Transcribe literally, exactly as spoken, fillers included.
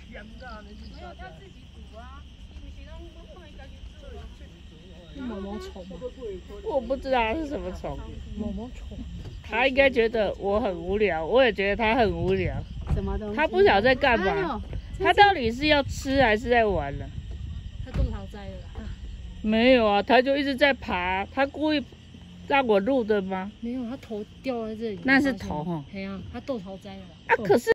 没有，他自己煮啊，你是拢看伊家己煮啊。 毛毛虫吗？ 我不知道它是什么虫。 毛毛虫。 他应该觉得我很无聊，我也觉得他很无聊。 什么东西？ 他不晓得在干嘛。他到底是要吃还是在玩呢？ 他种桃栽了啦。 没有啊，他就一直在爬，他故意让我录的吗？ 没有，他头掉在这里。 那是头哈。 对啊，他豆桃栽了。 啊，可是。